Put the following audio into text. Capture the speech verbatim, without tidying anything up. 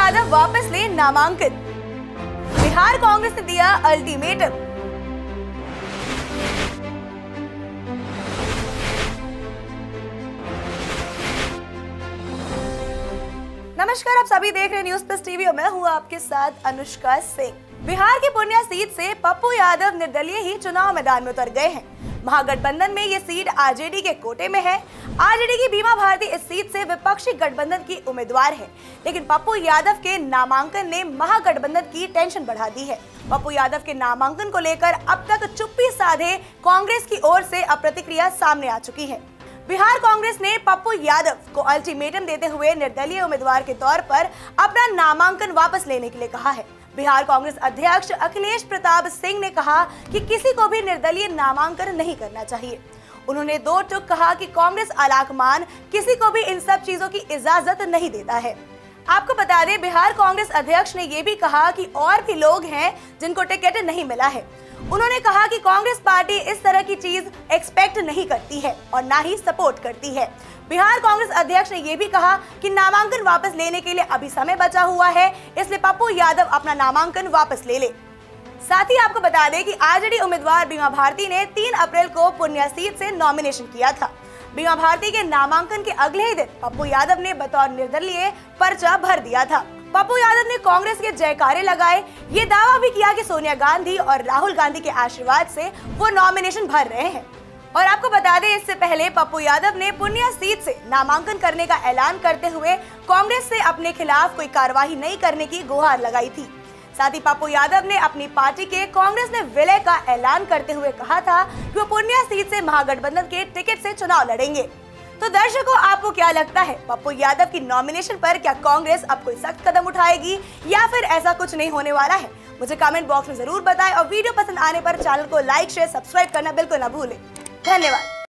यादव वापस ले नामांकन, बिहार कांग्रेस ने दिया अल्टीमेटम। नमस्कार, आप सभी देख रहे हैं न्यूज प्लस टीवी और मैं हूँ आपके साथ अनुष्का सिंह। बिहार की पूर्णिया सीट से पप्पू यादव निर्दलीय ही चुनाव मैदान में उतर गए हैं। महागठबंधन में ये सीट आरजेडी के कोटे में है। आरजेडी की बीमा भारती इस सीट से विपक्षी गठबंधन की उम्मीदवार है, लेकिन पप्पू यादव के नामांकन ने महागठबंधन की टेंशन बढ़ा दी है। पप्पू यादव के नामांकन को लेकर अब तक चुप्पी साधे कांग्रेस की ओर से अब प्रतिक्रिया सामने आ चुकी है। बिहार कांग्रेस ने पप्पू यादव को अल्टीमेटम देते हुए निर्दलीय उम्मीदवार के तौर पर अपना नामांकन वापस लेने के लिए कहा है। बिहार कांग्रेस अध्यक्ष अखिलेश प्रताप सिंह ने कहा कि किसी को भी निर्दलीय नामांकन नहीं करना चाहिए। उन्होंने दो टूक कहा कि कांग्रेस अलाकमान किसी को भी इन सब चीजों की इजाजत नहीं देता है। आपको बता दें, बिहार कांग्रेस अध्यक्ष ने ये भी कहा कि और भी लोग हैं जिनको टिकट नहीं मिला है। उन्होंने कहा कि कांग्रेस पार्टी इस तरह की चीज एक्सपेक्ट नहीं करती है और ना ही सपोर्ट करती है। बिहार कांग्रेस अध्यक्ष ने यह भी कहा कि नामांकन वापस लेने के लिए अभी समय बचा हुआ है, इसलिए पप्पू यादव अपना नामांकन वापस ले ले। साथ ही आपको बता दें कि आरजेडी उम्मीदवार बीमा भारती ने तीन अप्रैल को पूर्णिया सीट से नॉमिनेशन किया था। बीमा भारती के नामांकन के अगले ही दिन पप्पू यादव ने बतौर निर्दलीय पर्चा भर दिया था। पप्पू यादव ने कांग्रेस के जयकारे लगाए, ये दावा भी किया कि सोनिया गांधी और राहुल गांधी के आशीर्वाद से वो नॉमिनेशन भर रहे हैं। और आपको बता दें, इससे पहले पप्पू यादव ने पूर्णिया सीट से नामांकन करने का ऐलान करते हुए कांग्रेस से अपने खिलाफ कोई कार्रवाई नहीं करने की गुहार लगाई थी। साथ ही पप्पू यादव ने अपनी पार्टी के कांग्रेस ने विलय का ऐलान करते हुए कहा था कि वो पूर्णिया सीट से महागठबंधन के टिकट से चुनाव लड़ेंगे। तो दर्शकों, आपको क्या लगता है, पप्पू यादव की नॉमिनेशन पर क्या कांग्रेस अब कोई सख्त कदम उठाएगी या फिर ऐसा कुछ नहीं होने वाला है? मुझे कमेंट बॉक्स में जरूर बताएं और वीडियो पसंद आने पर चैनल को लाइक शेयर सब्सक्राइब करना बिल्कुल ना भूलें। धन्यवाद।